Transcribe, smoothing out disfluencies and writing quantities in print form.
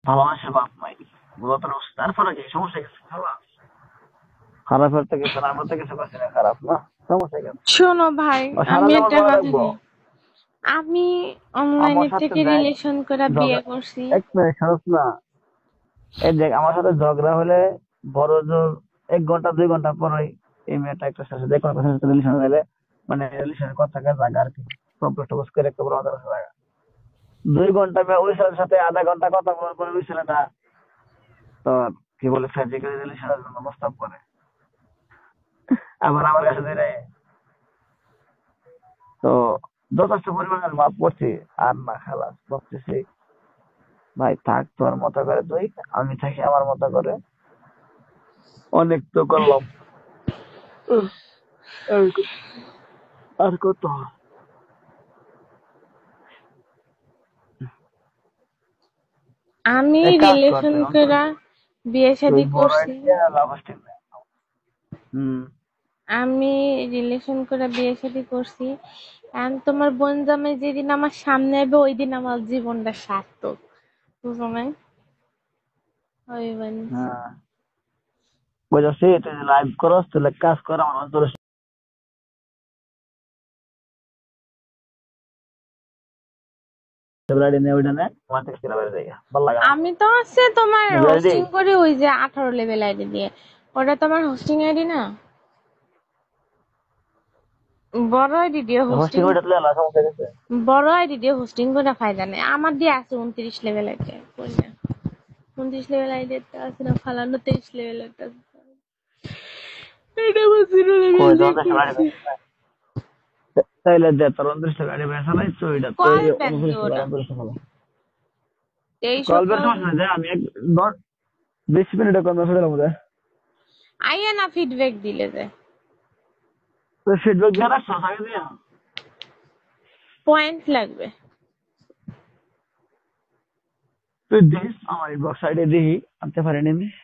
ভালো মানুষের বাপ মাই মূলত তারপরে কি সমস্যা কিছু খারাপ খারাপ হতে গেছে না আমার তো কিছু করছি না খারাপ না সমস্যা কেন শোনো ভাই, সারা আমি জীবন একটা মনে কথা রাখবো দিই। আমি আমার অনলাইনের সাথে থেকে দেখ রিলেশন করে বিয়ে ঝগড়া করছি। এক মিনিট শুনুস না এই দেখ আমার সাথে ঝগড়া হলে বড় জোর 1 ঘন্টা 2 ঘন্টা পরে এই মেয়েটা একটা সাথে যে কোনো সাথে রিলেশন হলে মানে রিলেশনের কথা জায়গা আর কি প্রপোজ টপোজ করে একটা বড় কথা জায়গা 2 ঘন্টা ওই ছেলের সাথে আধা ঘন্টা কথা বলার পরে ওই ছেলেটা তোর কি বলে ফিজিক্যালি রিলেশনের জন্য প্রস্তাব করে আবার আমার কাছে দিলে তো যথেষ্ট পরিমাণের মাপ পড়ছি আর না খালাস ভাবতেছি ভাই থাক তোর মতো করে তুই আমি থাকি আমার মতো করে অনেক তো করলাম উহ, আর আর কত আমি এক কাজ কর রিলেশন তুই অন্তত করে বিয়ে তুই শাদী বড় করছি। আইডিয়া লাভ স্টিক হুম আমি রিলেশন করে বিয়ে শাদী করছি। এন্ড তোমার বোন জামাই যেদিন আমার সামনে আসবে ওই দিন আমার জীবনটা সার্থক। বুঝো নাই? ওই বানিয়েছি। হ্যাঁ বুঝছি তুই লাইভ করস তাহলে কাজ কর আমার অন্তর ফেব্রুয়ারি নিয়ে ওইটা নে তোমার থেকে কিনা বেড়ে যায় ভালো লাগে আমার আমি তো আছে তোমার রেডি হোস্টিং করি ওই যে 18 লেভেল আইডি দিয়ে। ওটা তোমার হোস্টিং আইডি না? বড় আইডি দিয়ে হোস্টিং হোস্টিং, ওইটা তুলে আলা সমস্যা গেছে বড় আইডি দিয়ে হোস্টিং করে ফায়দা নেই। আমার দিয়ে আছে 29 লেভেল আইডি। কই না? 29 লেভেল আইডি আছে না, ফালানো 23 লেভেল একটা। এটা আমার 0 লেভেল কই দিয়ে তোমাদের করছি। ফেব্রুয়ারি তাইলে দে তোর 29 গাড়ি বেচা নাই তো এটা তো কল এই ব্যাক দে 29 ওটা। 29 23 কল বের কল। সমস্যা নাই যে আমি 20 মিনিটে কল মেসেজ মধ্যে আইয়া না ফিডব্যাক দিলে যে তো ফিডব্যাক দিয়ে রাখছো আগে দিয়ে পয়েন্ট লাগবে। তুই দিস আমার ইনবক্স সাইডে দিই আনতে পারিনি আমি